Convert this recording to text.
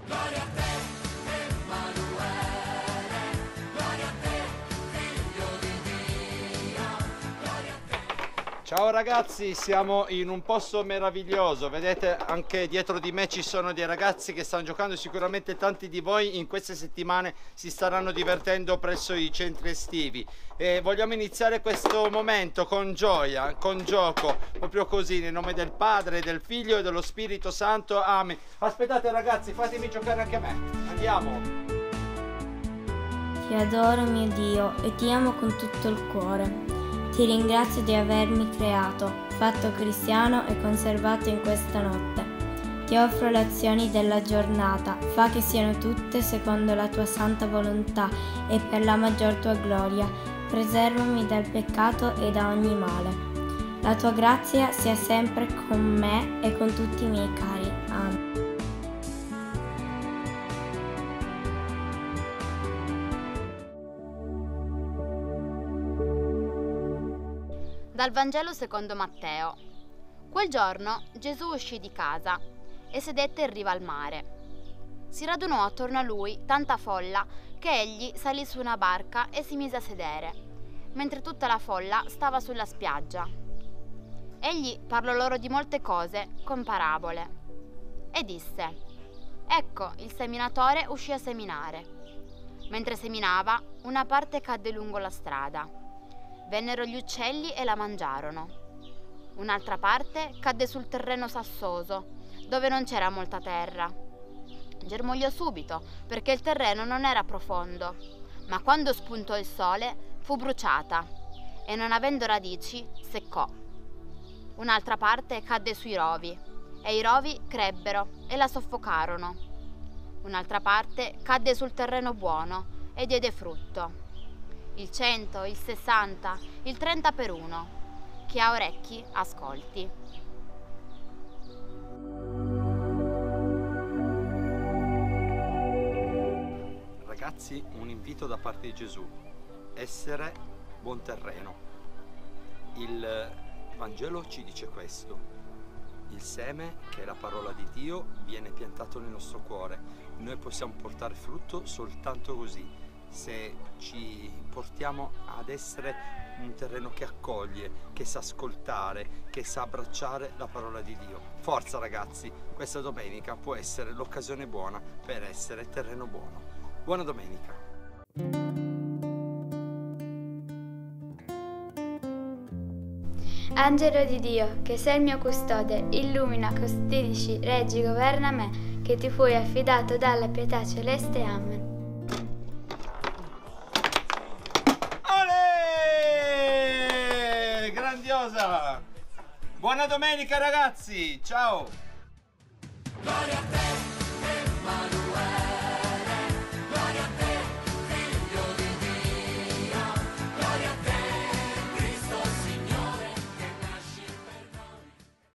Gloria a te, Emanuele, gloria a te, figlio di Dio, gloria a te. Ciao ragazzi, siamo in un posto meraviglioso, vedete anche dietro di me ci sono dei ragazzi che stanno giocando, sicuramente tanti di voi in queste settimane si staranno divertendo presso i centri estivi e vogliamo iniziare questo momento con gioia, con gioco, proprio così, nel nome del Padre, del Figlio e dello Spirito Santo, amen. Aspettate ragazzi, fatemi giocare anche a me, andiamo! Ti adoro mio Dio e ti amo con tutto il cuore. Ti ringrazio di avermi creato, fatto cristiano e conservato in questa notte. Ti offro le azioni della giornata, fa che siano tutte secondo la tua santa volontà e per la maggior tua gloria. Preservami dal peccato e da ogni male. La tua grazia sia sempre con me e con tutti i miei cari. Amen. Dal Vangelo secondo Matteo. Quel giorno Gesù uscì di casa e sedette in riva al mare. Si radunò attorno a lui tanta folla che egli salì su una barca e si mise a sedere, mentre tutta la folla stava sulla spiaggia. Egli parlò loro di molte cose con parabole e disse: Ecco, il seminatore uscì a seminare. Mentre seminava, una parte cadde lungo la strada. Vennero gli uccelli e la mangiarono. Un'altra parte cadde sul terreno sassoso, dove non c'era molta terra. Germogliò subito, perché il terreno non era profondo, ma quando spuntò il sole fu bruciata e non avendo radici seccò. Un'altra parte cadde sui rovi, e i rovi crebbero e la soffocarono. Un'altra parte cadde sul terreno buono e diede frutto. Il 100, il 60, il 30 per uno. Chi ha orecchi, ascolti. Ragazzi, un invito da parte di Gesù: essere buon terreno. Il Vangelo ci dice questo: il seme, che è la parola di Dio, viene piantato nel nostro cuore. Noi possiamo portare frutto soltanto così, se ci portiamo ad essere un terreno che accoglie, che sa ascoltare, che sa abbracciare la parola di Dio. Forza ragazzi, questa domenica può essere l'occasione buona per essere terreno buono. Buona domenica! Angelo di Dio, che sei il mio custode, illumina, custodisci, reggi, governa me, che ti fui affidato dalla pietà celeste. Amen. Olè! Grandiosa! Buona domenica ragazzi! Ciao! Gloria a te,